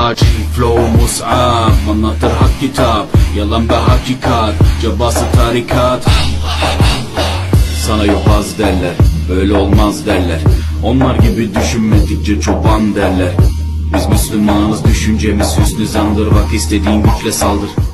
taç. Flow mus'ab, anlatır hak kitap, yalan ve hakikat, cabası tarikat. Sana yobaz derler, böyle olmaz derler. Onlar gibi düşünmedikçe çoban derler. Biz Müslümanız, düşüncemiz hüsnü zandır. Bak istediğin güçle saldır.